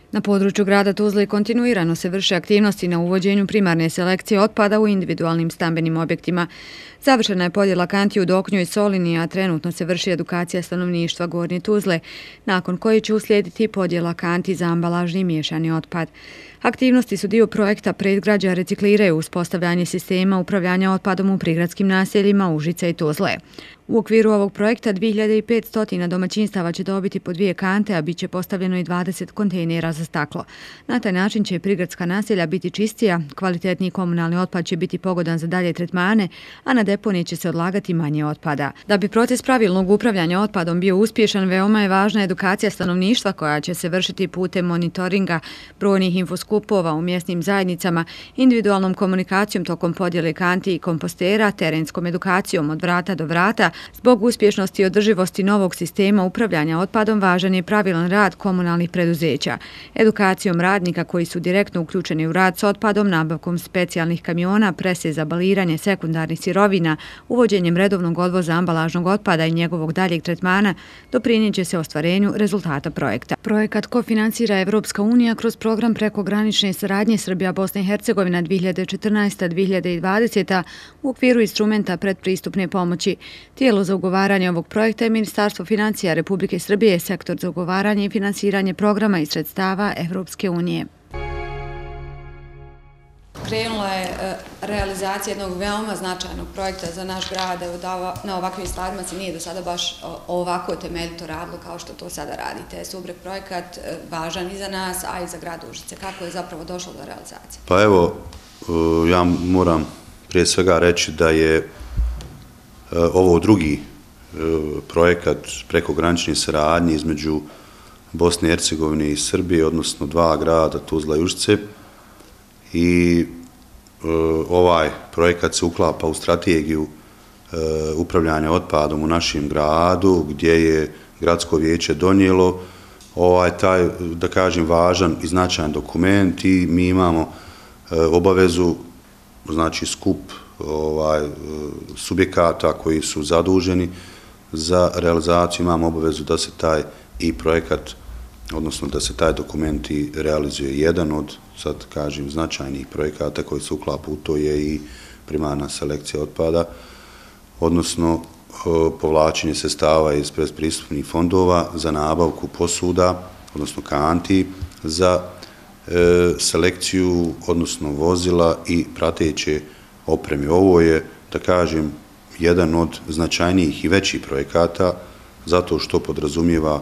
Na području grada Tuzle kontinuirano se vrše aktivnosti na uvođenju primarne selekcije otpada u individualnim stambenim objektima. Završena je podjela kanti u Doknju i Solini, a trenutno se vrši edukacija stanovništva Gornje Tuzle, nakon koje će uslijediti podjela kanti za ambalažni i miješani otpad. Aktivnosti su dio projekta Predgrađa recikliraju uspostavljanje sistema upravljanja otpadom u prigradskim naseljima Užica i Tuzle. U okviru ovog projekta 2500 domaćinstava će dobiti po 2 kante, a bit će postavljeno i 20 kontejnera za staklo. Na taj način će prigradska naselja biti čistija, kvalitetniji komunalni otpad će biti pogodan za dalje tretmane, a na deponiji će se odlagati manje otpada. Da bi proces pravilnog upravljanja otpadom bio uspješan, veoma je važna edukacija stanovništva koja će se vršiti putem monitoringa, brojnih infoskupova u mjesnim zajednicama, individualnom komunikacijom tokom podjele kanti i kompostera, terenskom edukacijom od vrata do vrata. Zbog uspješnosti i održivosti novog sistema upravljanja otpadom važan je pravilan rad komunalnih preduzeća. Edukacijom radnika koji su direktno uključeni u rad s otpadom, nabavkom specijalnih kamiona, prese za baliranje sekundarnih sirovina, uvođenjem redovnog odvoza ambalažnog otpada i njegovog daljeg tretmana, doprinijet će se ostvarenju rezultata projekta. Projekat kofinansira Evropska unija kroz program prekogranične saradnje Srbija-Bosna i Hercegovina 2014-2020 u okviru instrumenta predpristupne pomoći. Tijelo za ugovaranje ovog projekta je Ministarstvo financija Republike Srbije, sektor za ugovaranje i finansiranje programa i sredstava Evropske unije. Krenula je realizacija jednog veoma značajnog projekta za naš grad. Na ovakvim stvarima se nije do sada baš ovako temeljito radilo kao što to sada radite. Subreg projekat važan i za nas, a i za grad Užice. Kako je zapravo došlo do realizacije? Pa evo, ja moram prije svega reći da je ovo drugi projekat prekogranične saradnje između Bosne i Hercegovine i Srbije, odnosno 2 grada, Tuzla i Užice. I ovaj projekat se uklapa u strategiju upravljanja otpadom u našem gradu, gdje je gradsko vijeće donijelo taj, da kažem, važan i značajan dokument i mi imamo obavezu, znači skup subjekata koji su zaduženi za realizaciju, imamo obavezu da se taj i projekat, odnosno da se taj dokument i realizuje. Jedan od, sad kažem, značajnih projekata koji se uklapa u to je i primarna selekcija otpada, odnosno povlačenje sredstava iz predpristupnih fondova za nabavku posuda, odnosno kanti, za selekciju, odnosno vozila i prateće opreme. Ovo je, da kažem, jedan od značajnijih i većih projekata, zato što podrazumijeva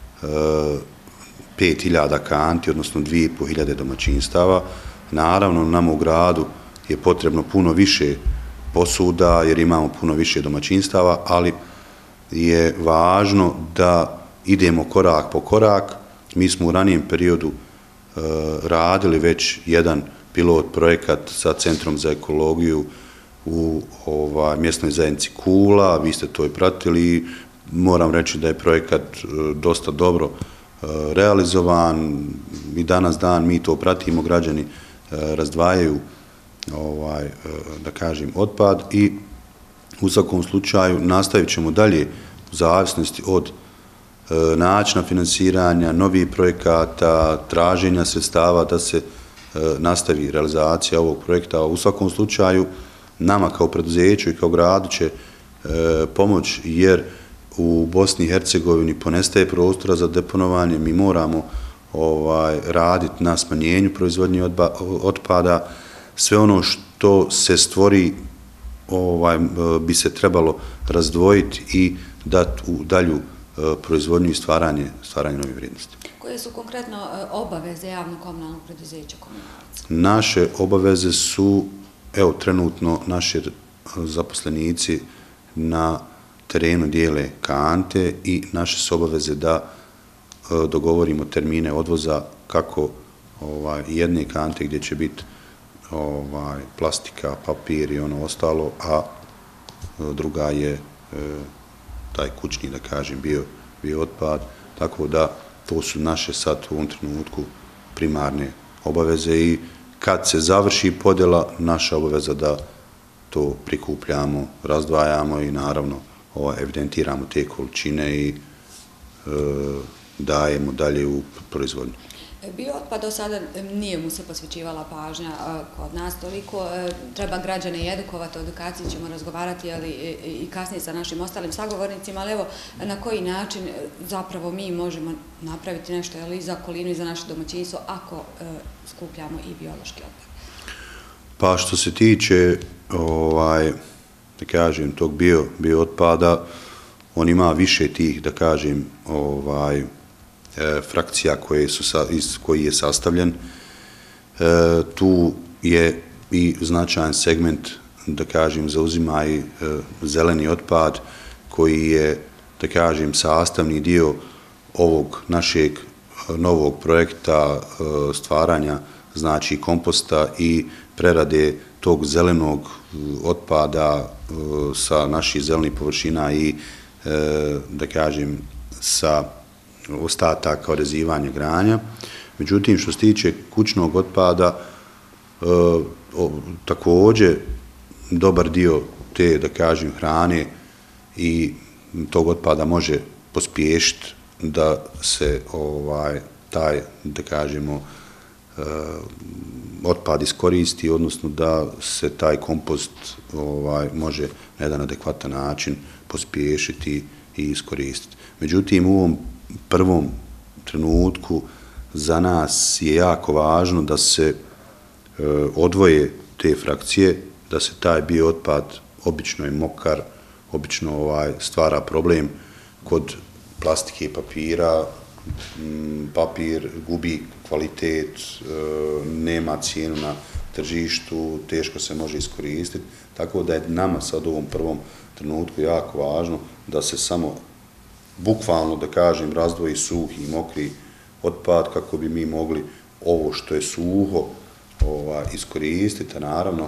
5.000 kanti, odnosno 2.500 domaćinstava. Naravno, nama u gradu je potrebno puno više posuda, jer imamo puno više domaćinstava, ali je važno da idemo korak po korak. Mi smo u ranijem periodu radili već jedan pilot projekat sa Centrom za ekologiju u mjesnoj zajednici Kula, vi ste to i pratili. Moram reći da je projekat dosta dobro realizovan i danas dan mi to pratimo, građani razdvajaju, da kažem, otpad i u svakom slučaju nastavit ćemo dalje u zavisnosti od načina finansiranja, novih projekata, traženja sredstava da se nastavi realizacija ovog projekta. U svakom slučaju nama kao preduzeću i kao gradu će pomoć, jer u Bosni i Hercegovini ponestaje prostora za deponovanje, mi moramo raditi na smanjenju proizvodnje otpada. Sve ono što se stvori bi se trebalo razdvojiti i dati u dalju proizvodnju i stvaranje nove vrijednosti. Koje su konkretno obaveze javno-komunalnog preduzeća Komunalac? Naše obaveze su, evo, trenutno naši zaposlenici na terenu dijele kante i naše su obaveze da dogovorimo termine odvoza kako jedne kante gdje će biti plastika, papir i ono ostalo, a druga je taj kućni, da kažem, bio otpad. Tako da to su naše sad u ovom trenutku primarne obaveze i kad se završi podjela, naša obaveza da to prikupljamo, razdvajamo i naravno evidentiramo te količine i dajemo dalje u proizvodnju. Biootpad do sada nije mu se posvećivala pažnja kod nas toliko. Treba građane i edukovati, o edukaciji ćemo razgovarati i kasnije sa našim ostalim sagovornicima, ali evo na koji način zapravo mi možemo napraviti nešto i za okolinu i za naše domaćinstvo ako skupljamo i biološki otpad. Pa što se tiče da kažem tog biootpada, on ima više tih, da kažem, frakcija iz koji je sastavljen. Tu je i značajan segment, da kažem, zauzima i zeleni otpad koji je, da kažem, sastavni dio ovog našeg novog projekta stvaranja, znači komposta i prerade tog zelenog otpada sa naših zelenih površina i, da kažem, sa ostataka orezivanja granja. Međutim, što se tiče kućnog otpada, također dobar dio te, da kažem, hrane i tog otpada može pospješiti da se taj, da kažemo, otpad iskoristi, odnosno da se taj kompost može na jedan adekvatan način pospješiti i iskoristiti. Međutim, u ovom prvom trenutku za nas je jako važno da se odvoje te frakcije, da se taj biootpad, obično je mokar, obično stvara problem kod plastike i papira, papir gubi kvalitet, nema cijenu na tržištu, teško se može iskoristiti, tako da je nama sad u ovom prvom trenutku jako važno da se samo bukvalno, da kažem, razdvoji suhi i mokri otpad kako bi mi mogli ovo što je suho iskoristiti. Naravno,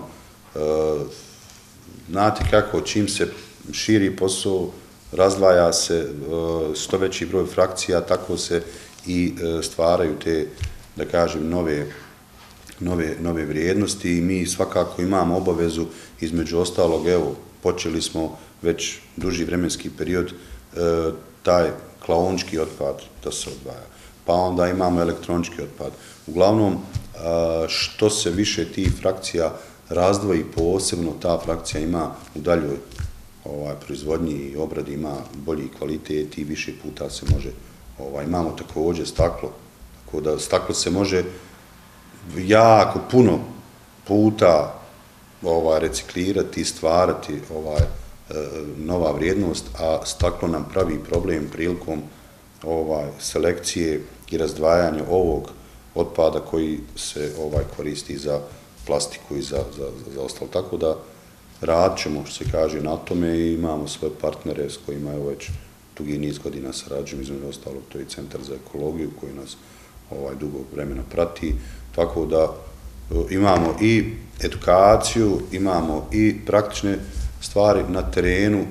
znate kako, čim se širi posao, razdvaja se što veći broj frakcija, tako se i stvaraju te, da kažem, nove vrijednosti i mi svakako imamo obavezu, između ostalog, evo, počeli smo već duži vremenski period taj klaonički otpad da se odvaja. Pa onda imamo elektronički otpad. Uglavnom, što se više tih frakcija razdvoji posebno, ta frakcija ima u daljoj proizvodnji i obradi ima bolji kvalitet i više puta se može, imamo također staklo, tako da staklo se može jako puno puta reciklirati i stvarati nova vrijednost, a staklo nam pravi problem prilikom selekcije i razdvajanja ovog otpada koji se koristi za plastiku i za ostalo. Tako da radit ćemo, što se kaže, na tome i imamo svoje partnere s kojima je već dugi niz godina sarađujemo, između ostalog to je Centar za ekologiju koji nas dugo vremena prati, tako da imamo i edukaciju, imamo i praktične stvari na terenu.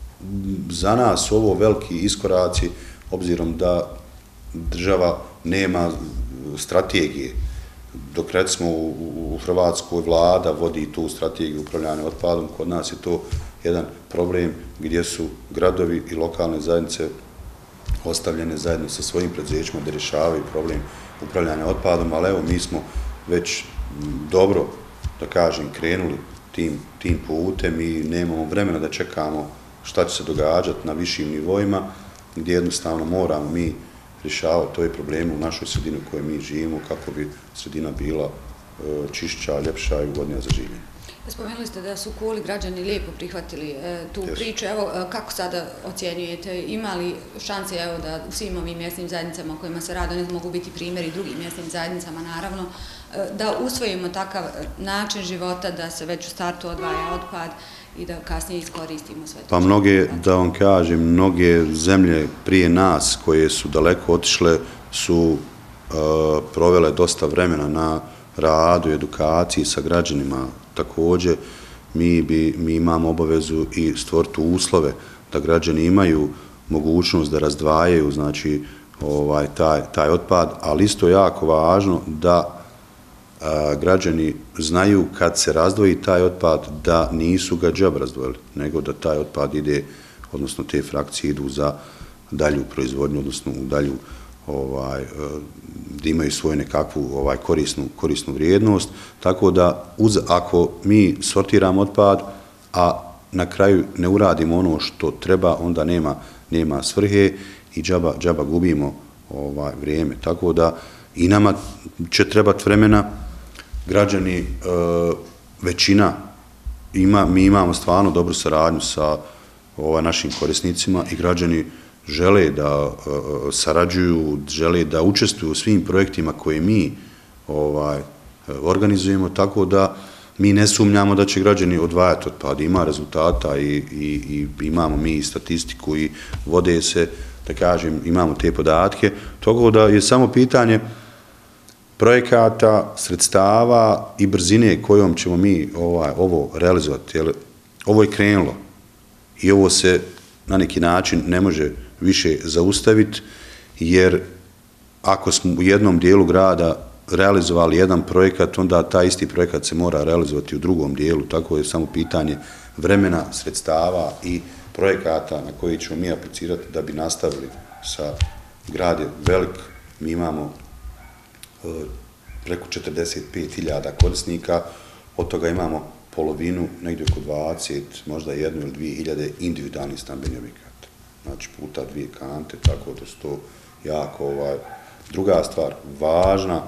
Za nas ovo veliki iskoraci, obzirom da država nema strategije, dok recimo u Hrvatskoj vlada vodi tu strategiju upravljanja otpadom, kod nas je to jedan problem gdje su gradovi i lokalne zajednice ostavljene zajedno sa svojim preduzećima da rješavaju problem upravljanja otpadom, ali evo mi smo već dobro, da kažem, krenuli tim putem i nemamo vremena da čekamo šta će se događati na višim nivoima, gdje jednostavno moramo mi rješavati ove probleme u našoj sredini u kojoj mi živimo, kako bi sredina bila čišća, ljepša i ugodnija za življenje. Spomenuli ste da su Kuli građani lijepo prihvatili tu priču. Evo, kako sada ocjenjujete? Ima li šanse da u svim ovim mjesnim zajednicama o kojima se radi, oni mogu biti primjeri drugim mjesnim zajednicama, naravno, da usvojimo takav način života, da se već u startu odvaja otpad i da kasnije iskoristimo sve to? Pa mnoge, da vam kažem, mnoge zemlje prije nas koje su daleko otišle su provele dosta vremena na radu i edukaciji sa građanima. Također, mi imamo obavezu i stvoriti uslove da građani imaju mogućnost da razdvajaju, znači, taj otpad, ali isto jako važno da građani znaju kad se razdvoji taj otpad da nisu ga džab razdvojili, nego da taj otpad ide, odnosno te frakcije idu za dalju proizvodnju, odnosno u dalju da imaju svoju nekakvu korisnu vrijednost, tako da ako mi sortiramo otpad, a na kraju ne uradimo ono što treba, onda nema svrhe i džaba gubimo vrijeme. Tako da i nama će trebati vremena, građani, većina, mi imamo stvarno dobru saradnju sa našim korisnicima i građani žele da sarađuju, žele da učestvuju u svim projektima koje mi organizujemo, tako da mi ne sumnjamo da će građani odvajati otpad. Ima rezultata i imamo mi statistiku i vode se, da kažem, imamo te podatke, tako da je samo pitanje projekata, sredstava i brzine kojom ćemo mi ovo realizovati. Ovo je krenulo i ovo se na neki način ne može više zaustaviti, jer ako smo u jednom dijelu grada realizovali jedan projekat, onda taj isti projekat se mora realizovati u drugom dijelu, tako je samo pitanje vremena, sredstava i projekata na koji ćemo mi aplicirati da bi nastavili sa grad je velik, mi imamo preko 45.000 korisnika, od toga imamo polovinu, negdje oko 20, možda 1 ili 2.000 individualnih stambenih objekata. Znači puta 2 kante, tako da su to jako Druga stvar, važna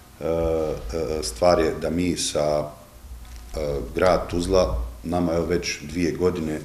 stvar je da mi sa grad Tuzla, nama je već 2 godine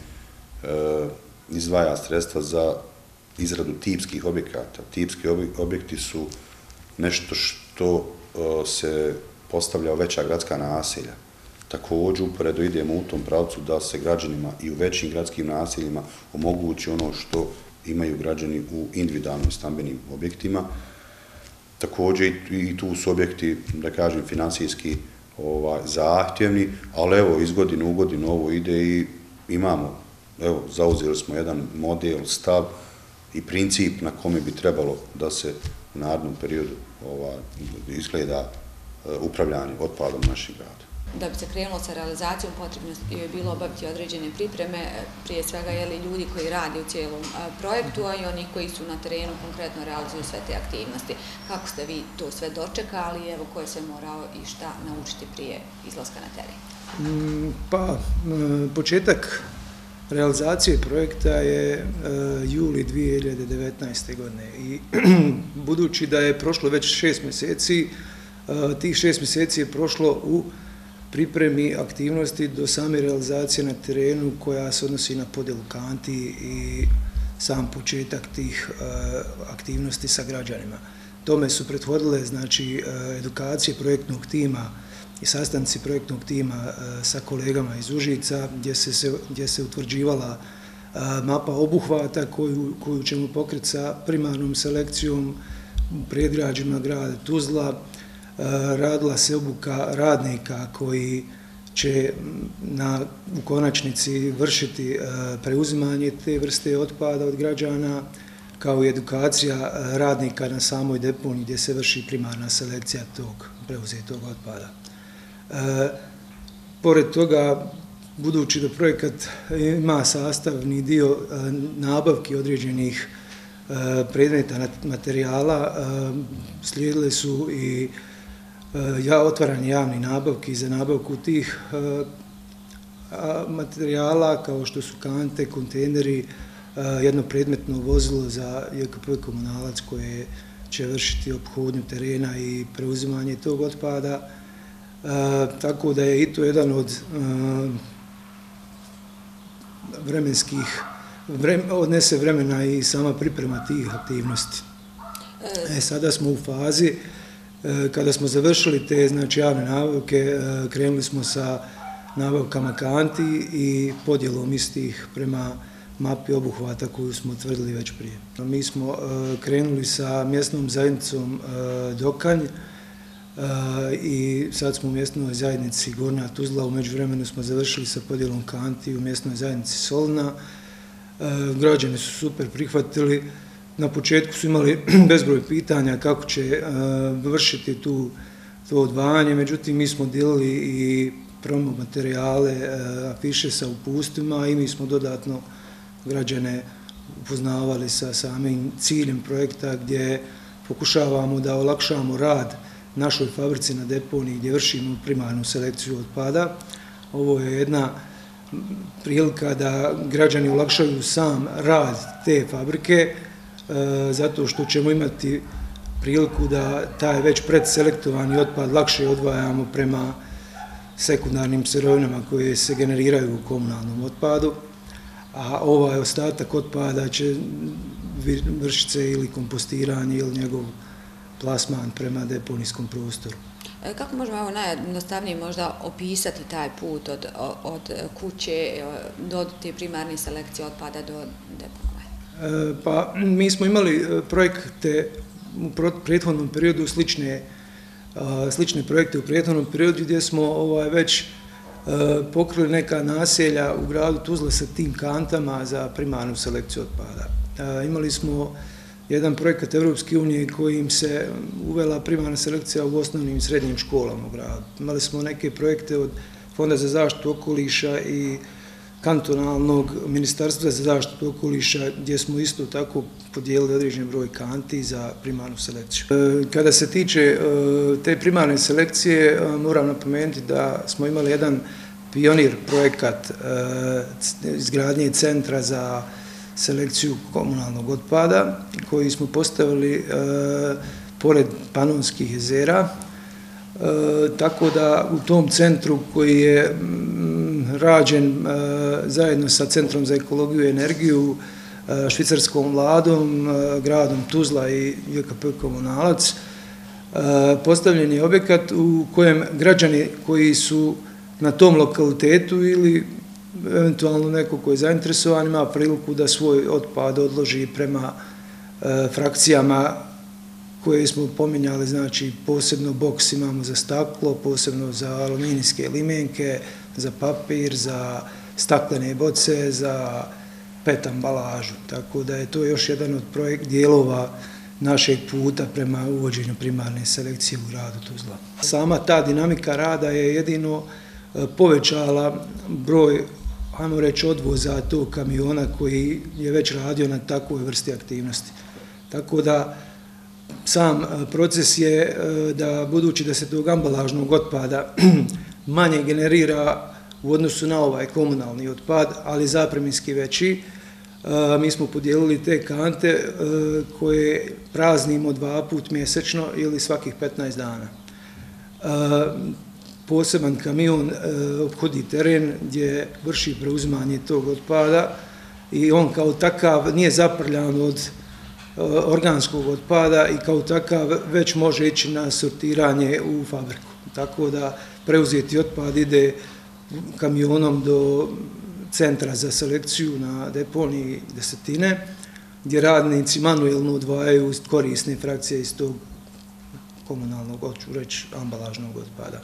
izdvaja sredstva za izradu tipskih objekata. Tipski objekti su nešto što se postavlja u veća gradska naselja. Također uporedo idemo u tom pravcu da se građanima i u većim gradskim naseljima omogući ono što imaju građani u individualnim stambenim objektima. Također i tu su objekti, da kažem, finansijski zahtjevni, ali evo, iz godine u godinu ovo ide i imamo, evo, zauzeli smo jedan model, stav i princip na kome bi trebalo da se u narednom periodu izgleda upravljanje otpadom naših grada. Da bi se krenulo sa realizacijom, potrebno je bilo obaviti određene pripreme, prije svega ljudi koji rade u cijelom projektu, a i oni koji su na terenu konkretno realizuju sve te aktivnosti. Kako ste vi to sve dočekali, evo ko je sve morao i šta naučiti prije izlaska na teren? Pa, početak realizacije projekta je juli 2019. godine i budući da je prošlo već 6 mjeseci, tih 6 mjeseci je prošlo u pripremi aktivnosti do same realizacije na terenu koja se odnosi na podjelu kanti i sam početak tih aktivnosti sa građanima. Tome su prethodile znači edukacije projektnog tima i sastanci projektnog tima sa kolegama iz Užica gdje se utvrđivala mapa obuhvata koju ćemo pokriti sa primarnom selekcijom u predgrađima grada Tuzla. Radila se obuka radnika koji će u konačnici vršiti preuzimanje te vrste otpada od građana, kao i edukacija radnika na samoj deponiji gdje se vrši primarna selekcija tog preuzetog otpada. Pored toga, budući da projekat ima sastavni dio nabavki određenih predmeta materijala, slijedile su i otvaranje javnih nabavki za nabavku tih materijala kao što su kante, kontejneri, jedno predmetno vozilo za JKP Komunalac koje će vršiti ophodnju terena i preuzimanje tog otpada. Tako da je i to jedan od odnese vremena i sama priprema tih aktivnosti. Sada smo u fazi kada smo završili te znači, javne nabavke, krenuli smo sa nabavkama kanti i podjelom istih prema mapi obuhvata koju smo utvrdili već prije. Mi smo krenuli sa mjesnom zajednicom Dokanj i sad smo u mjesnoj zajednici Gornja Tuzla, u međuvremenu smo završili sa podjelom kanti u mjesnoj zajednici Solna. Građani su super prihvatili. Na početku su imali bezbroj pitanja kako će vršiti to odvajanje, međutim mi smo dijelili i promo materijale, afiše sa upustima i mi smo dodatno građane upoznavali sa samim ciljem projekta gdje pokušavamo da olakšamo rad našoj fabrici na deponiji gdje vršimo primarnu selekciju otpada. Ovo je jedna prilika da građani olakšaju sam rad te fabrike, zato što ćemo imati priliku da taj već predselektovani otpad lakše odvajamo prema sekundarnim sirovinama koje se generiraju u komunalnom otpadu, a ovaj ostatak otpada će vršiti se ili kompostiranje ili njegov plasman prema deponijskom prostoru. Kako možemo najjednostavnije možda opisati taj put od kuće do te primarne selekcije otpada do deponova? Pa mi smo imali projekte u prethodnom periodu, slične projekte u prethodnom periodu gdje smo već pokrili neka naselja u gradu Tuzla sa tim kantama za primarnu selekciju otpada. Imali smo jedan projekat Evropske unije kojim se uvela primarna selekcija u osnovnim i srednjim školama u gradu. Imali smo neke projekte od Fonda za zaštitu okoliša i kantonalnog ministarstva za zaštitu okoliša gdje smo isto tako podijelili određen broj kanti za primarnu selekciju. Kada se tiče te primarne selekcije, moram napomenuti da smo imali jedan pionir projekat izgradnje centra za selekciju komunalnog otpada koji smo postavili pored Panonskih jezera, tako da u tom centru koji je rađen zajedno sa Centrom za ekologiju i energiju, švicarskom vladom, gradom Tuzla i JKP Komunalac, postavljen je objekat u kojem građani koji su na tom lokalitetu ili eventualno neko koji je zainteresovan ima priliku da svoj otpad odloži prema frakcijama koje smo pominjali, znači posebno boks imamo za staklo, posebno za aluminijske limenke, za papir, za staklene boce, za PET ambalažu. Tako da je to još jedan od dijelova našeg puta prema uvođenju primarne selekcije u gradu Tuzla. Sama ta dinamika rada je jedino povećala broj, ajmo reći, odvoza tog kamiona koji je već radio na takvoj vrsti aktivnosti. Tako da sam proces je da, budući da se tog ambalažnog otpada manje generira u odnosu na ovaj komunalni otpad, ali zapreminski veći, mi smo podijelili te kante koje praznimo 2 puta mjesečno ili svakih 15 dana. Poseban kamion obhodi teren gdje vrši preuzimanje tog otpada i on kao takav nije zaprljan od organskog otpada i kao takav već može ići na sortiranje u fabriku. Tako da preuzeti otpad ide kamionom do centra za selekciju na deponiji Desetine, gdje radnici manuelno odvajaju korisne frakcije iz tog komunalnog, hoću reći, ambalažnog otpada.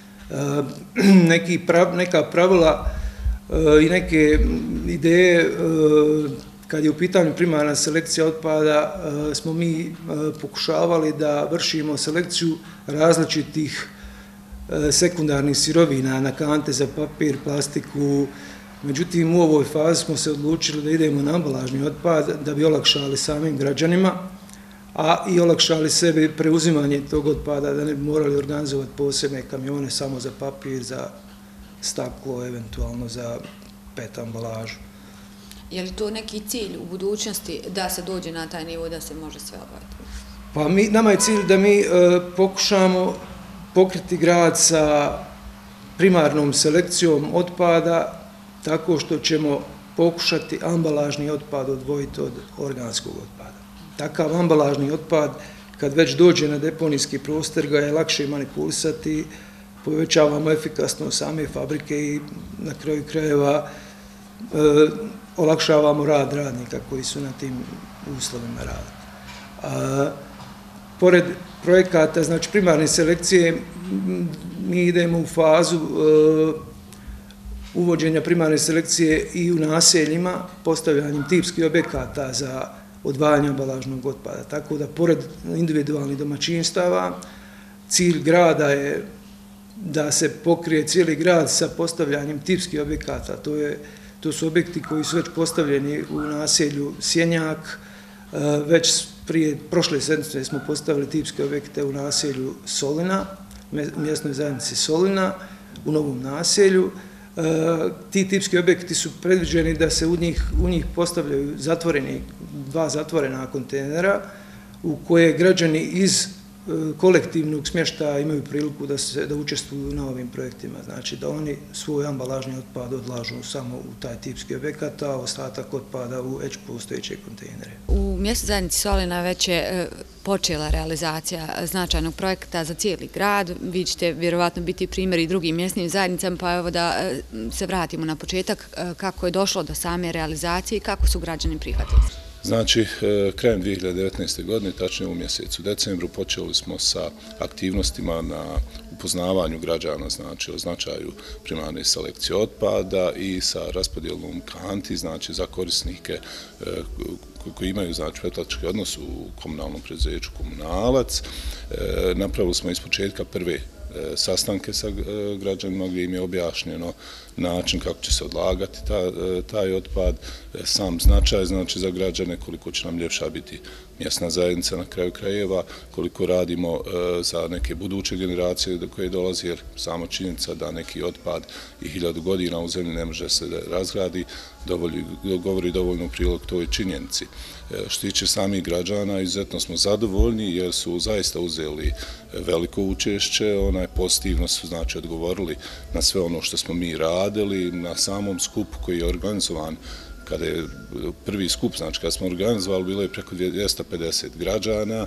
Neka pravila i neke ideje kad je u pitanju primarna selekcija otpada smo mi pokušavali da vršimo selekciju različitih sekundarnih sirovina na kante za papir, plastiku. Međutim, u ovoj fazi smo se odlučili da idemo na ambalažni otpad da bi olakšali samim građanima, a i olakšali sebi preuzimanje tog otpada, da ne bi morali organizovati posebne kamione samo za papir, za staklo, eventualno za PET ambalažu. Je li to neki cilj u budućnosti da se dođe na taj nivo da se može sve obaviti? Pa nama je cilj da mi pokušamo pokriti grad sa primarnom selekcijom otpada tako što ćemo pokušati ambalažni otpad odvojiti od organskog otpada. Takav ambalažni otpad, kad već dođe na deponijski prostor, ga je lakše manipulisati, povećavamo efikasnost same fabrike i na kraju krajeva olakšavamo rad radnika koji su na tim uslovima rada. Pored projekata, znači primarne selekcije, mi idemo u fazu uvođenja primarne selekcije i u naseljima, postavljanjem tipskih objekata za odvajanje ambalažnog otpada. Tako da, pored individualnih domaćinstava, cilj grada je da se pokrije cijeli grad sa postavljanjem tipskih objekata. To su objekti koji su već postavljeni u naselju Sjenjak, već prošle sedmice smo postavili tipske objekte u naselju Solina, mjesnoj zajednici Solina, u novom naselju. Ti tipski objekti su predviđeni da se u njih postavljaju dva zatvorena kontejnera u koje građani iz kolektivnog smještaja imaju priliku da učestvuju na ovim projektima. Znači da oni svoj ambalažni otpad odlažu samo u taj tipski objekat, a ostatak otpada u već postojeće kontejnere. U mjesnoj zajednici Solina već je počela realizacija značajnog projekta za cijeli grad. Vi ćete vjerovatno biti primjer i drugim mjesnim zajednicama, pa evo da se vratimo na početak kako je došlo do same realizacije i kako su građani prihvatili. Znači, krajem 2019. godine, tačnije u mjesecu decembru, počeli smo sa aktivnostima na upoznavanju građana, znači o značaju primarne selekcije otpada i sa raspodjelom kanti, znači za korisnike koji imaju znači pretplatički odnos u komunalnom preduzeću Komunalac. Napravili smo iz početka prve sastanke sa građanima gdje im je objašnjeno način kako će se odlagati taj otpad, sam značaj znači za građane, koliko će nam ljepša biti mjesna zajednica na kraju krajeva, koliko radimo za neke buduće generacije do koje dolazi, jer samo činjenica da neki otpad i 1000 godina u zemlji ne može se da razgradi, govori dovoljno u prilog toj činjenici. Što tiče samih građana, izuzetno smo zadovoljni jer su zaista uzeli veliko učešće, pozitivno su znači odgovorili na sve ono što smo mi radili, na samom skupu koji je organizovan. Kada je prvi skup, znači kada smo organizovali, bilo je preko 250 građana,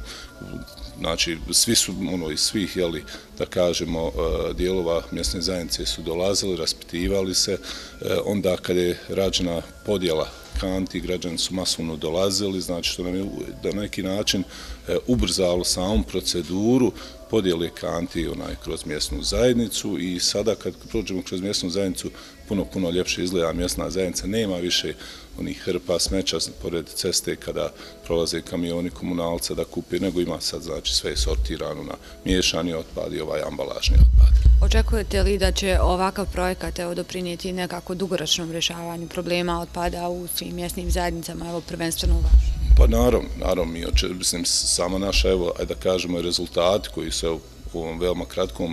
znači svi su iz svih, da kažemo, dijelova mjesne zajednice su dolazili, raspitivali se, onda kada je rađena podjela kanti, građani su masovno dolazili, znači što nam je na neki način ubrzalo samu proceduru podjele kanti kroz mjesnu zajednicu i sada kad prođemo kroz mjesnu zajednicu puno ljepše izgleda mjesna zajednica, nema više onih hrpa smeća pored ceste kada prolaze kamioni komunalca da kupi, nego ima sad znači sve sortirano na miješani otpad i ovaj ambalažni otpad. Očekujete li da će ovakav projekat doprinijeti nekako dugoročnom rješavanju problema otpada u svim mjesnim zajednicama, prvenstveno u vašem? Pa naravno, mislim, sama naša, da kažemo, rezultati koji su u ovom veoma kratkom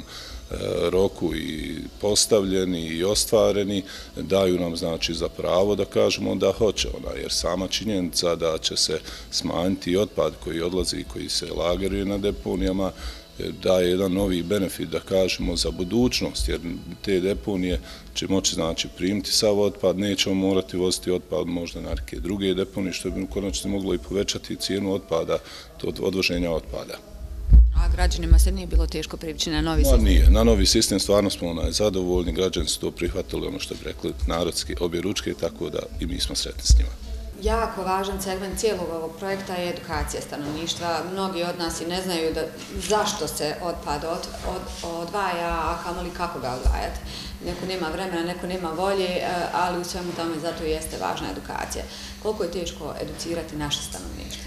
roku i postavljeni i ostvareni, daju nam znači za pravo da kažemo da hoće jer sama činjenica da će se smanjiti otpad koji odlazi i koji se lageruje na deponijama daje jedan novi benefit, da kažemo, za budućnost, jer te deponije će moći znači primiti sav otpad, nećemo morati voziti otpad možda na neke druge deponije, što bi u konačnici moglo i povećati cijenu otpada, odvoženja otpada. A građanima se nije bilo teško privući na novi sistem? Nije, na novi sistem stvarno smo zadovoljni, građani su to prihvatili, ono što bi rekli narodski, obje ručke, tako da i mi smo sretni s njima. Jako važan segment cijelog ovog projekta je edukacija stanovništva. Mnogi od nas i ne znaju zašto se otpad odvaja, a kamoli kako ga odvajati. Neko nema vremena, neko nema volje, ali u svemu tome zato jeste važna edukacija. Koliko je teško educirati naše stanovništvo?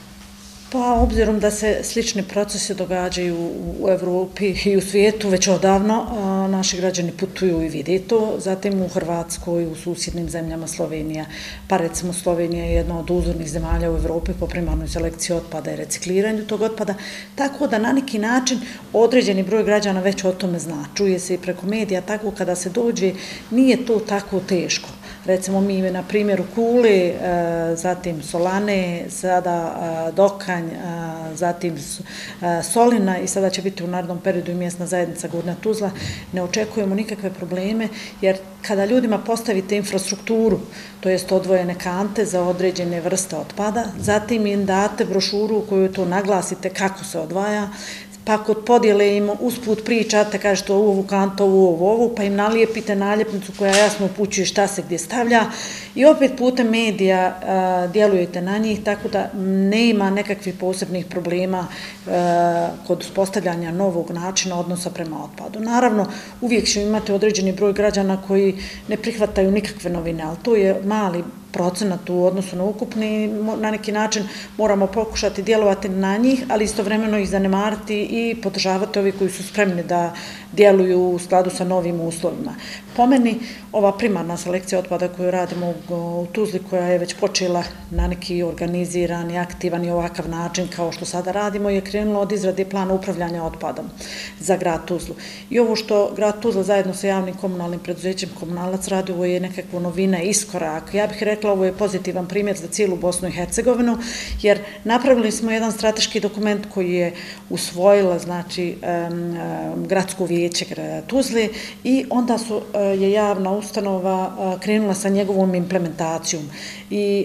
Pa, obzirom da se slični procesi događaju u Evropi i u svijetu već odavno, naši građani putuju i vide to, zatim u Hrvatskoj, u susjednim zemljama Slovenija, pa recimo Slovenija je jedna od uzornih zemalja u Evropi po primarnoj selekciji otpada i recikliranju tog otpada, tako da na neki način određeni broj građana već o tome zna. Čuje se i preko medija, tako kada se dođe nije to tako teško. Recimo mi na primjeru Kule, zatim Solane, sada Dokanj, zatim Solina i sada će biti u narednom periodu i mjesna zajednica Gornja Tuzla, ne očekujemo nikakve probleme jer kada ljudima postavite infrastrukturu, to jest odvojene kante za određene vrste otpada, zatim im date brošuru u kojoj to naglasite kako se odvaja, pa kod podjele im usput pričate, kažete ovu kantu, ovu, pa im nalijepite naljepnicu koja jasno upućuje šta se gdje stavlja i opet putem medija djelujete na njih, tako da nema nekakvih posebnih problema kod uspostavljanja novog načina odnosa prema otpadu. Naravno, uvijek ćemo imati određeni broj građana koji ne prihvataju nikakve novine, ali to je mali procenat u odnosu na ukupni, na neki način moramo pokušati djelovati na njih, ali istovremeno ih zanemariti i podržavati ovi koji su spremni da djeluju u skladu sa novim uslovima. Po meni, ova primarna selekcija otpada koju radimo u Tuzli, koja je već počela na neki organiziran i aktivan i ovakav način kao što sada radimo, je krenula od izrade plana upravljanja otpadom za grad Tuzlu. I ovo što grad Tuzla zajedno sa javnim komunalnim preduzećem Komunalac radi, ovo je nekakva novina, iskorak. Ja bih rekla, ovo je pozitivan primjer za cijelu Bosnu i Hercegovinu, jer napravili smo jedan strateški dokument koji je usvojila, znači, gradsko vijeće grada Tuzle i onda je javna ustanova krenula sa njegovom implementacijom. I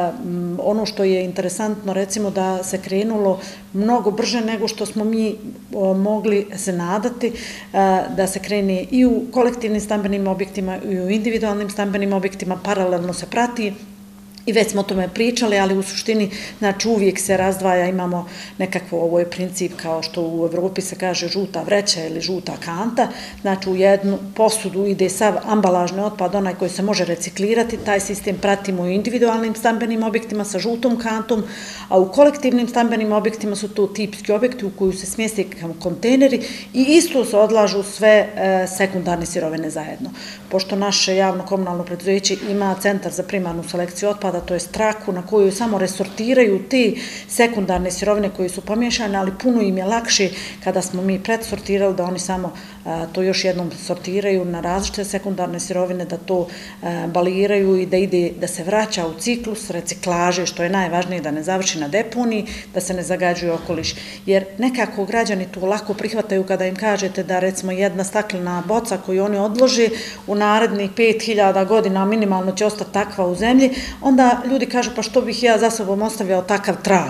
ono što je interesantno, recimo, da se krenulo mnogo brže nego što smo mi mogli se nadati, da se krene i u kolektivnim stambenim objektima i u individualnim stambenim objektima, paralelno se prati. I već smo o tome pričali, ali u suštini, znači, uvijek se razdvaja, imamo nekakvo, ovo je princip kao što u Evropi se kaže žuta vreća ili žuta kanta, znači u jednu posudu ide sav ambalažni otpad, onaj koji se može reciklirati, taj sistem pratimo u individualnim stambenim objektima sa žutom kantom, a u kolektivnim stambenim objektima su to tipski objekti u koju se smjeste kontejneri i isto se odlažu sve sekundarne sirovine zajedno. Pošto naše javno komunalno preduzeće ima centar za primarnu selekciju otpada, to je traku na koju samo resortiraju te sekundarne sirovine koje su pomiješane, ali puno im je lakše kada smo mi predsortirali da oni samo to još jednom sortiraju na različite sekundarne sirovine, da to baliraju i da ide, da se vraća u ciklus reciklaže, što je najvažnije, da ne završi na deponiji, da se ne zagađuje okoliš. Jer nekako građani to lako prihvataju kada im kažete da, recimo, jedna staklena boca koju oni odlože u narednih 5000 godina minimalno će ostati takva u zemlji, onda ljudi kažu pa što bih ja za sobom ostavljao takav trag.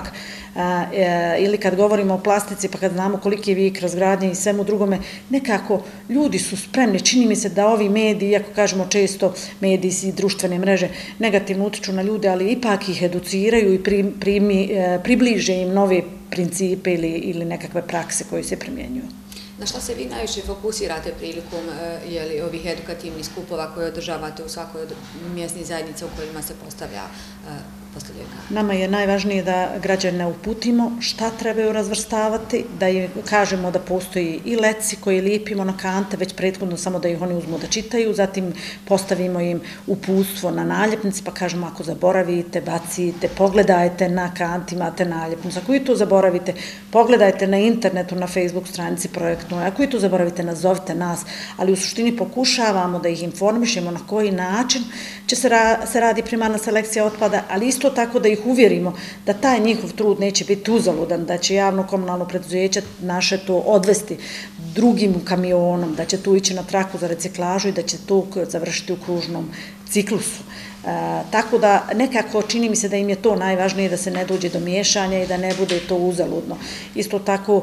Ili kad govorimo o plastici, pa kad znamo koliki je vijek razgradnje i svemu drugome, nekako ljudi su spremni. Čini mi se da ovi mediji, iako kažemo često mediji i društvene mreže negativno utiču na ljude, ali ipak ih educiraju i približe im nove principe ili nekakve prakse koje se primjenjuju. Na što se vi najviše fokusirate prilikom ovih edukativnih skupova koje održavate u svakoj od mjesnih zajednica u kojima se postavljaju kante? Nama je najvažnije da građane uputimo šta trebaju razvrstavati, da im kažemo da postoji i leci koje lijepimo na kante, već prethodno samo da ih oni uzmu da čitaju, zatim postavimo im uputstvo na naljepnici, pa kažemo ako zaboravite, bacite, pogledajte na kanti, imate naljepnicu. Ako i to zaboravite, pogledajte na internetu, na Facebook stranici projektnoj, ako i to zaboravite, nazovite nas, ali u suštini pokušavamo da ih informišemo na koji način će se radi primarna selekcija otpada, ali isto tako da ih uvjerimo da taj njihov trud neće biti uzaludan, da će javno komunalno preduzeće naše to odvesti drugim kamionom, da će tu ići na traku za reciklažu i da će to završiti u kružnom ciklusu. Tako da nekako čini mi se da im je to najvažnije, da se ne dođe do miješanja i da ne bude to uzaludno. Isto tako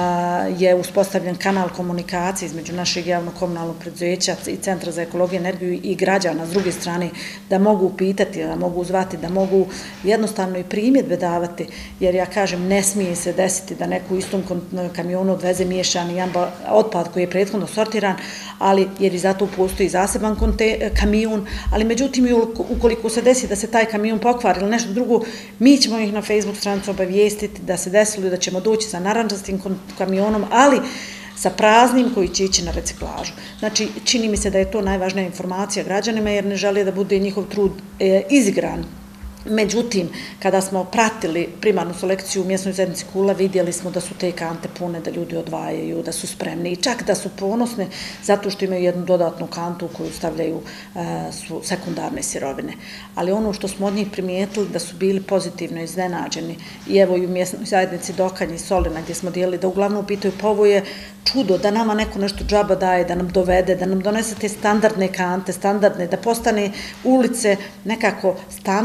je uspostavljen kanal komunikacije između našeg javno-komunalnog preduzeća i Centra za ekologiju i energiju i građana s druge strane, da mogu pitati, da mogu zvati, da mogu jednostavno i primjedbe davati, jer ja kažem ne smije se desiti da neko u istom kamionu odveze miješani otpad koji je prethodno sortiran, ali jer i zato postoji zaseban kamion, ali međutim ukoliko se desi da se taj kamion pokvari ili nešto drugo, mi ćemo ih na Facebook stranicu obavijestiti da se desilo i da ćemo doći sa narandžastim kamionom, ali sa praznim koji će ići na reciklažu. Znači, čini mi se da je to najvažnija informacija građanima jer ne žele da bude njihov trud izigran. Međutim, kada smo pratili primarnu selekciju u mjesnoj zajednici Kula, vidjeli smo da su te kante pune, da ljudi odvajaju, da su spremni i čak da su ponosne zato što imaju jednu dodatnu kantu u koju stavljaju sekundarne sirovine. Ali ono što smo od njih primijetili da su bili pozitivno iznenađeni i evo i u mjesnoj zajednici Dokanje i Solina gdje smo dijelili da uglavnom pitaju pa ovo je čudo da nama neko nešto džaba daje, da nam dovede, da nam donese te standardne kante, standardne, da postane ulice nekako standardizovane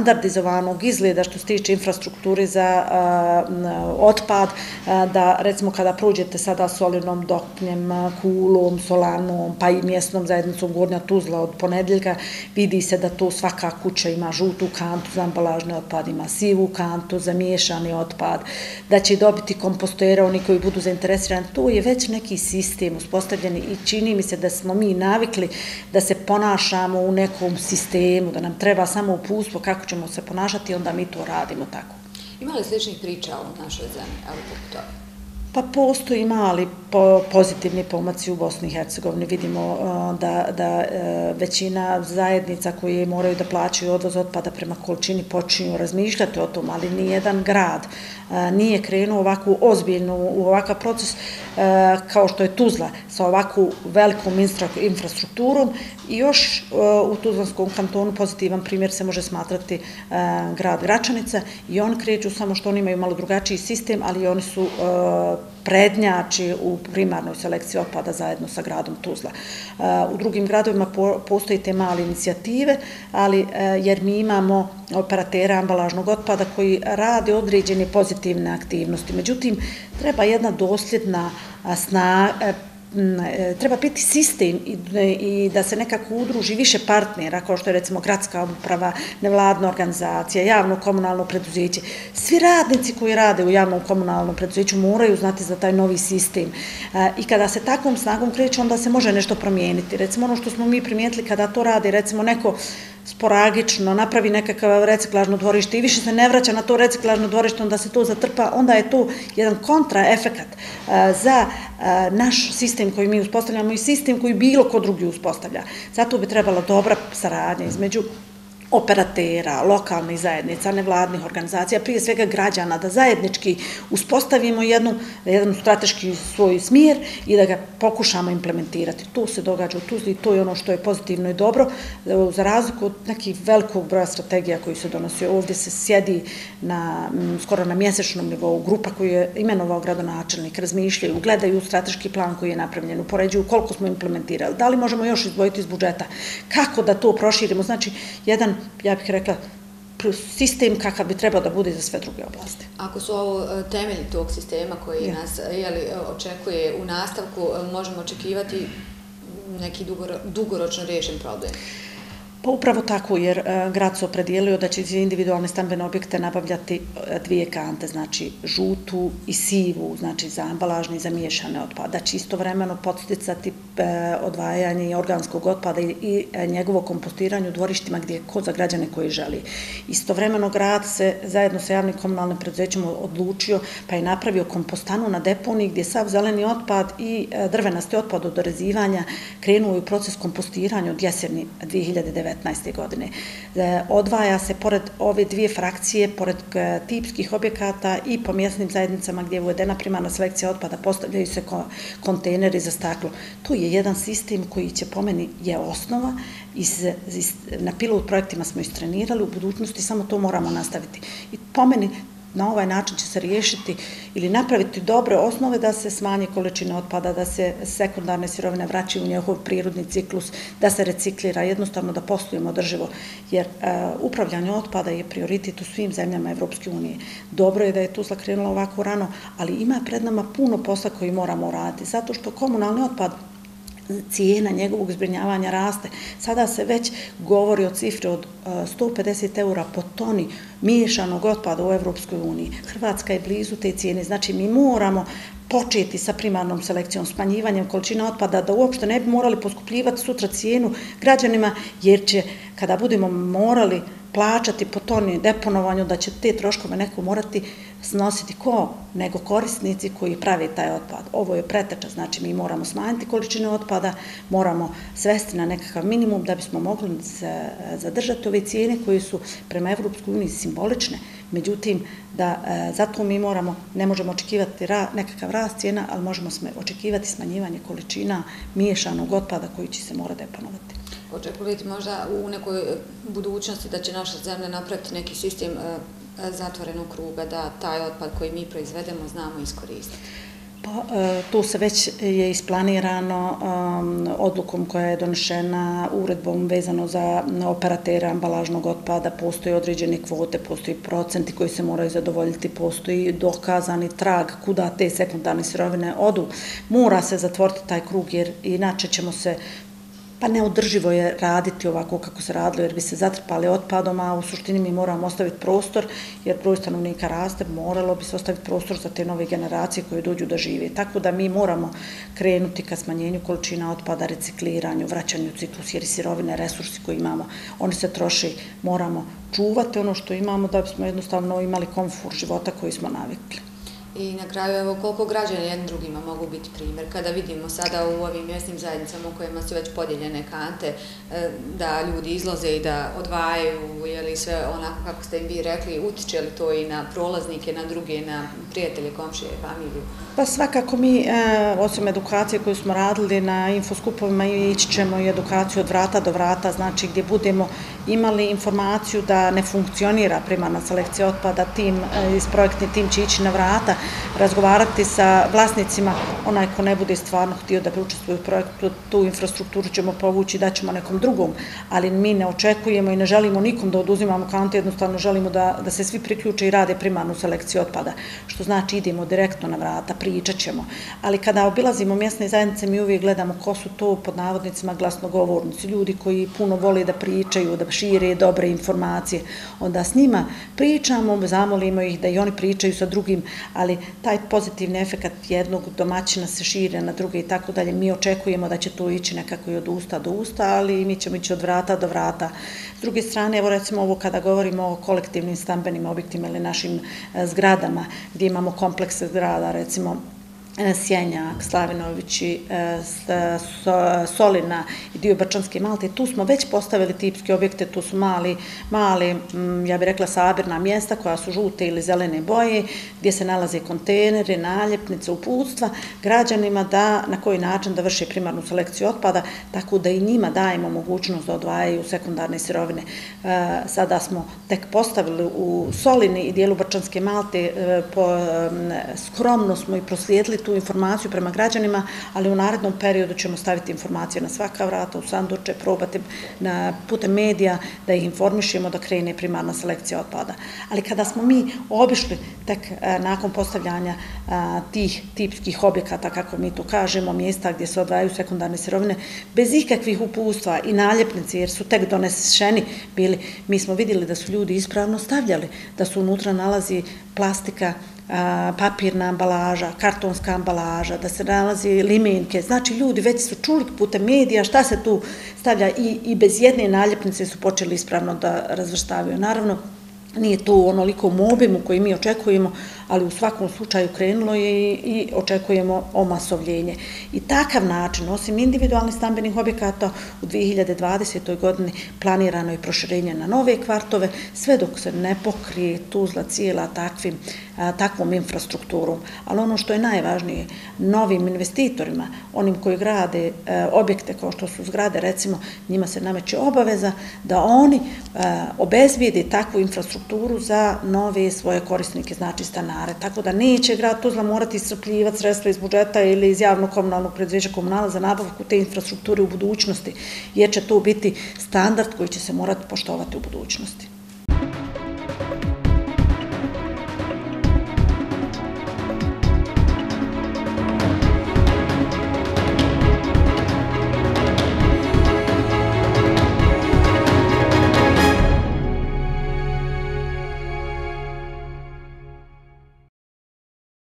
komplikovanog izgleda što se tiče infrastrukture za otpad, da recimo kada prođete sada Solinom, Doknjem, Kulom, Solanom, pa i mjesnom zajednicom Gornja Tuzla od ponedjeljka, vidi se da to svaka kuća ima žutu kantu za ambalažni otpad, ima sivu kantu za miješani otpad, da će dobiti kompostere oni koji budu zainteresirani. To je već neki sistem uspostavljen i čini mi se da smo mi navikli da se ponašamo u nekom sistemu, da nam treba samo uputstvo kako ćemo se ponašati i onda mi to radimo tako. Ima li sličnih priča u našoj zemlji? Evo poput toga. Pa postoji mali pozitivni pomaci u Bosni i Hercegovini. Vidimo da većina zajednica koje moraju da plaćaju odvoz otpada prema količini počinju razmišljati o tom, ali nijedan grad nije krenuo ovako ozbiljno u ovakav proces kao što je Tuzla sa ovakvu velikom infrastrukturom i još u Tuzlanskom kantonu pozitivan primjer se može smatrati grad Gračanica i oni kreću samo što oni imaju malo drugačiji sistem, ali oni su prednjači u primarnoj selekciji otpada zajedno sa gradom Tuzla. U drugim gradovima postoji te male inicijative, ali jer mi imamo operatera ambalažnog otpada koji rade određene pozitivne aktivnosti. Međutim, treba jedna dosljedna treba biti sistem i da se nekako udruži više partnera, kao što je recimo gradska uprava, nevladna organizacija, javno komunalno preduzeće. Svi radnici koji rade u javnom komunalnom preduzeću moraju znati za taj novi sistem. I kada se takvom snagom kreće, onda se može nešto promijeniti. Recimo ono što smo mi primijetili kada to radi, recimo neko sporagično napravi nekakav reciklažno dvorište i više se ne vraća na to reciklažno dvorište, onda se to zatrpa, onda je to jedan kontraefekat za naš sistem koji mi uspostavljamo i sistem koji bilo ko drugi uspostavlja. Zato bi trebala dobra saradnja između operatera, lokalnih zajednica, nevladnih organizacija, prije svega građana, da zajednički uspostavimo jedan strateški svoj smjer i da ga pokušamo implementirati. To se događa u Tuzli i to je ono što je pozitivno i dobro, za razliku od nekih velikog broja strategija koji se donosi. Ovdje se sjedi skoro na mjesečnom nivou grupa koju je imenovao gradonačelnik, razmišljaju, gledaju strateški plan koji je napravljen, upoređuju koliko smo implementirali, da li možemo još izdvojiti iz budžeta, kako da to proširimo, znači jedan, ja bih rekla, sistem kakav bi trebao da bude za sve druge oblasti. Ako su ovo temelji tog sistema koji nas očekuje u nastavku, možemo očekivati neki dugoročno riješen problem? Pa upravo tako, jer grad se opredijelio da će iz individualne stambene objekte nabavljati dvije kante, znači žutu i sivu, znači za ambalažni i za miješane otpad, da će istovremeno podsticati odvajanje organskog otpada i njegovo kompostiranje u dvorištima gdje je za građane koji želi. Istovremeno grad se zajedno sa javnim komunalnim preduzećima odlučio pa je napravio kompostanu na deponiji gdje sav zeleni otpad i drvenasti otpad od dorezivanja krenuo u proces kompostiranja od jeseni 2019. godine. Odvaja se pored ove dvije frakcije, pored tipskih objekata i po mjesnim zajednicama gdje je uvedena primarna selekcija otpada, postavljaju se kontejneri za staklo. To je jedan sistem koji će po meni je osnova. Na pilot projektima smo istrenirali, u budućnosti samo to moramo nastaviti. I po meni na ovaj način će se riješiti ili napraviti dobre osnove da se smanje količine otpada, da se sekundarne sirovine vraćaju u njihov prirodni ciklus, da se reciklira, jednostavno da poslujemo održivo, jer upravljanje otpada je prioritet u svim zemljama Evropske unije. Dobro je da je Tuzla krenula ovako rano, ali ima pred nama puno posla koji moramo uraditi, zato što komunalni otpad, cijena njegovog zbrinjavanja raste. Sada se već govori o cifri od 150 € po toni miješanog otpada u Evropskoj uniji. Hrvatska je blizu te cijene, znači mi moramo početi sa primarnom selekcijom, smanjivanjem količine otpada, da uopšte ne bi morali poskupljivati sutra cijenu građanima, jer će, kada budemo morali plaćati po toni deponovanju, da će te troškove neko morati snositi ko nego korisnici koji prave taj otpad. Ovo je preteča, znači mi moramo smanjiti količinu otpada, moramo svesti na nekakav minimum da bismo mogli zadržati ove cijene koje su prema Evropskoj uniji simbolične. Međutim, zato mi ne možemo očekivati nekakav rast cijena, ali možemo očekivati smanjivanje količina miješanog otpada koji će se morati deponovati. Očekujete možda u nekoj budućnosti da će naša zemlja napraviti neki sistem zatvorenog kruga, da taj otpad koji mi proizvedemo znamo iskoristiti? Tu se već je isplanirano odlukom koja je donešena uredbom vezano za operatera ambalažnog otpada, postoji određene kvote, postoji procenti koji se moraju zadovoljiti, postoji dokazani trag kuda te sekundarne sirovine odu. Mora se zatvoriti taj krug jer inače ćemo se pa neodrživo je raditi ovako kako se radilo jer bi se zatrpali otpadom, a u suštini mi moramo ostaviti prostor jer broj stanovnika raste, moralo bi se ostaviti prostor za te nove generacije koje dođu da žive. Tako da mi moramo krenuti ka smanjenju količina otpada, recikliranju, vraćanju u ciklus jer sirovine, resursi koje imamo, oni se troši, moramo čuvati ono što imamo da bismo jednostavno imali komfort života koji smo navikli. I na kraju, evo, koliko građana jednim drugima mogu biti primjer? Kada vidimo sada u ovim mjesnim zajednicama u kojima su već podijeljene kante, da ljudi izlaze i da odvajaju, je li sve onako kako ste im vi rekli, utiče li to i na prolaznike, na druge, na prijatelje, komšije, familiju? Pa svakako mi, osim edukacije koju smo radili na infoskupovima, ići ćemo i edukaciju od vrata do vrata, znači gdje budemo imali informaciju da ne funkcionira primarna selekcija otpada, projektni tim će ići na vrata, razgovarati sa vlasnicima, onaj ko ne bude stvarno htio da učestvuje u projektu, tu infrastrukturu ćemo povući, daćemo nekom drugom, ali mi ne očekujemo i ne želimo nikom da oduzimamo kante, jednostavno želimo da se svi priključe i rade primarnu selekciju otpada, što znači idemo direktno na vrata, pričat ćemo, ali kada obilazimo mjesne zajednice mi uvijek gledamo ko su to pod navodnicima glasnogovornici, ljudi koji puno vole da pričaju, da šire dobre informacije, onda s njima pričamo, zamolimo ih da i oni pričaju sa drugim, ali taj pozitivni efekt jednog domaćina se šire na druge i tako dalje. Mi očekujemo da će to ići nekako i od usta do usta, ali mi ćemo ići od vrata do vrata. S druge strane, evo recimo ovo kada govorimo o kolektivnim stambenim objektima ili našim zgradama, gdje imamo komplekse zgrada, recimo Sjenjak, Slavinovići, Solina i dio Brčanske Malte, tu smo već postavili tipske objekte, tu su mali, ja bih rekla sabirna mjesta koja su žute ili zelene boje, gdje se nalaze kontejneri, naljepnice, uputstva građanima da na koji način da vrše primarnu selekciju otpada, tako da i njima dajemo mogućnost da odvajaju sekundarne sirovine. Sada smo tek postavili u Solini i dijelu Brčanske Malte, skromno smo i proslijedili tu informaciju prema građanima, ali u narednom periodu ćemo staviti informacije na svaka vrata, u sanduče, probati putem medija da ih informišemo da krene primarna selekcija otpada. Ali kada smo mi obišli tek nakon postavljanja tih tipskih objekata, kako mi to kažemo, mjesta gdje se odvajaju sekundarne sirovine, bez ikakvih uputstva i naljepnice, jer su tek doneseni bili, mi smo vidjeli da su ljudi ispravno stavljali, da su unutra nalazi plastika, papirna ambalaža, kartonska ambalaža, da se nalazi limenke. Znači, ljudi već su čuli putem medija šta se tu stavlja i bez jedne naljepnice su počeli ispravno da razvrstavaju. Naravno, nije to u onolikom obimu koji mi očekujemo, ali u svakom slučaju krenulo je i očekujemo omasovljenje. I takav način, osim individualnih stambenih objekata, u 2020. godini planirano je proširenje na nove kvartove, sve dok se ne pokrije Tuzla cijela takvom infrastrukturom. Ali ono što je najvažnije, novim investitorima, onim koji grade objekte kao što su zgrade, recimo, njima se nameće obaveza da oni obezbijede takvu infrastrukturu za nove svoje korisnike, znači stanare. Tako da neće grad Tuzla morati iscrpljivati sredstva iz budžeta ili iz javnog komunalnog preduzeća komunala za nabavku te infrastrukture u budućnosti, jer će to biti standard koji će se morati poštovati u budućnosti.